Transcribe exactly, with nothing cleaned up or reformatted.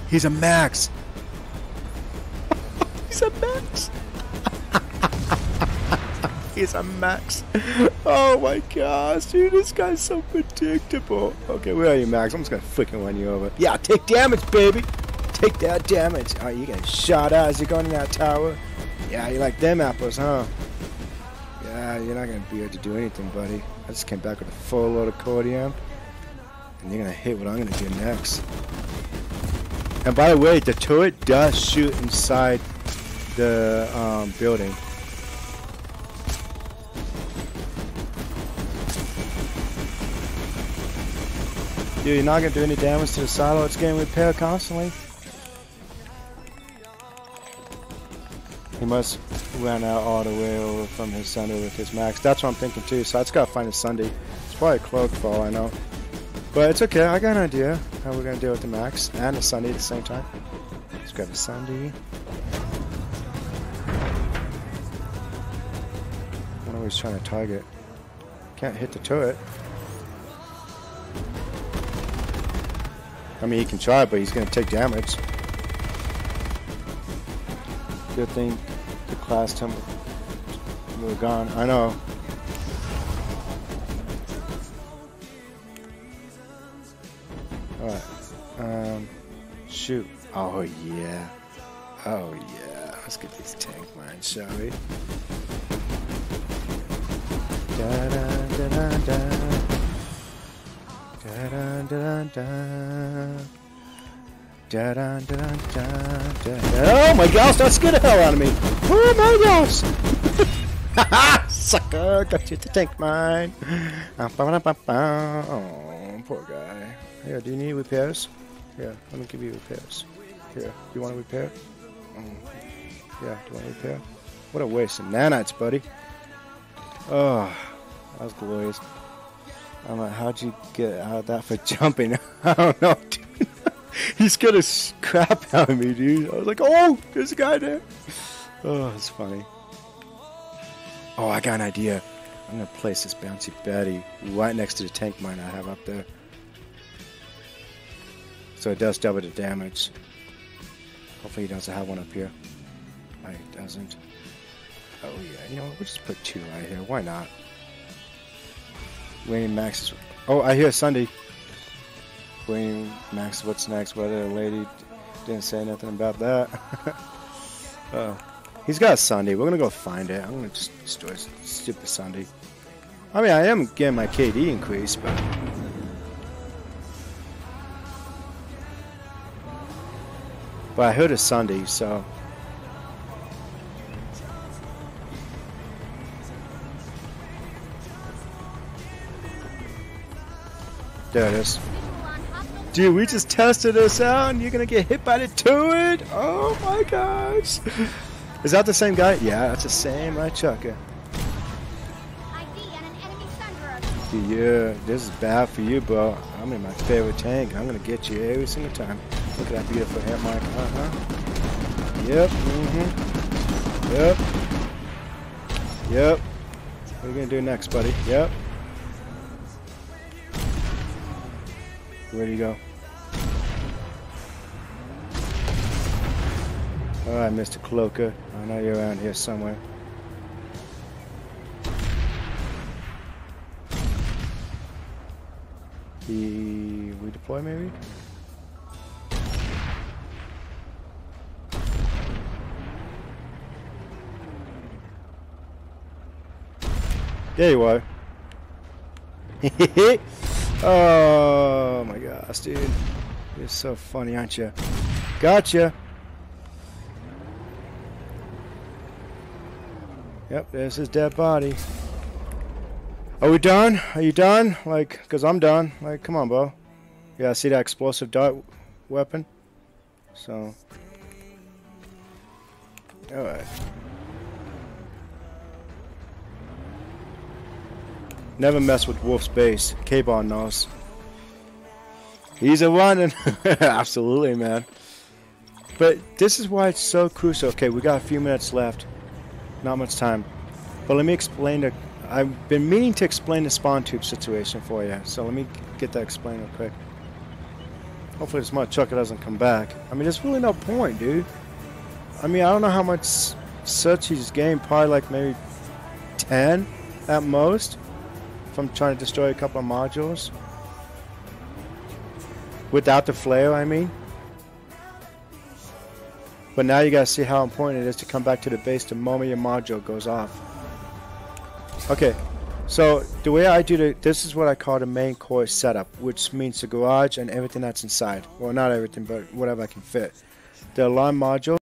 He's a max. He's a max. He's a max. Oh my gosh, dude, this guy's so predictable. Okay, where are you, Max? I'm just gonna freaking run you over. Yeah, take damage, baby. Take that damage. Oh, you get shot at as you're going in that tower. Yeah, you like them apples, huh? Yeah, you're not gonna be able to do anything, buddy. I just came back with a full load of accordion. And you're gonna hit what I'm gonna do next. And by the way, the turret does shoot inside the um, building. Dude, you're not gonna do any damage to the silo. It's getting repaired constantly. He must run out all the way over from his Sunday with his max. That's what I'm thinking too. So I just gotta find a Sunday. It's probably a cloak for all I know. But it's okay. I got an idea how we're gonna deal with the max and the Sunday at the same time. Let's grab a Sunday. I'm always trying to target. Can't hit the turret. I mean, he can try, but he's gonna take damage. Good thing the class temple we're gone. I know. Alright. Um shoot. Oh yeah. Oh yeah. Let's get these tank mines, shall we? Da da da da da. Da da da da. Da, da, da, da, da. Oh my gosh, that scared the hell out of me. Oh my gosh. Haha, sucker, got you at the tank mine. Oh, poor guy. Here, do you need repairs? Here, let me give you repairs. Here, you want to repair? Oh. Yeah, do you want to repair? What a waste of nanites, buddy. Oh, that was glorious. I'm like, how'd you get out of that for jumping? I don't know, dude. He scared the crap out of me, dude. I was like, oh, there's a guy there. Oh, it's funny. Oh, I got an idea. I'm going to place this bouncy Betty right next to the tank mine I have up there. So it does double the damage. Hopefully he doesn't have one up here. No, he doesn't. Oh, yeah. You know what? We'll just put two right here. Why not? Wayne Max is... Oh, I hear Sunday. Wayne Max, what's next? Whether a lady didn't say nothing about that. Oh, he's got a Sunday. We're gonna go find it. I'm gonna just destroy stupid Sunday. I mean, I am getting my K D increase, but but I heard a Sunday, so there it is. Dude, we just tested this out and you're gonna get hit by the turret? Oh my gosh. Is that the same guy? Yeah, that's the same right chucker. Dude, yeah, this is bad for you, bro. I'm in my favorite tank. I'm gonna get you every single time. Look at that beautiful hair mark. Uh-huh. Yep, mm-hmm. Yep. Yep. What are you gonna do next, buddy? Yep. Where'd you go? Alright, Mister Cloaker. I know you're around here somewhere. He redeploy maybe? There you are. Oh my gosh, dude. You're so funny, aren't you? Gotcha. Yep, there's his dead body. Are we done? Are you done? Like, because I'm done. Like, come on, bro. Yeah, see that explosive dart weapon? So. Alright. Never mess with Wolf's base. K-Bon knows. He's a running. Absolutely, man. But this is why it's so crucial. Okay, we got a few minutes left. Not much time. But let me explain the... I've been meaning to explain the spawn tube situation for you. So let me get that explained real quick. Hopefully this mother trucker doesn't come back. I mean, there's really no point, dude. I mean, I don't know how much search he's gained. Probably like maybe ten at most. If I'm trying to destroy a couple of modules. Without the flare, I mean. But now you guys see how important it is to come back to the base the moment your module goes off. Okay, so the way I do the, this is what I call the main core setup, which means the garage and everything that's inside. Well, not everything, but whatever I can fit. The alarm module.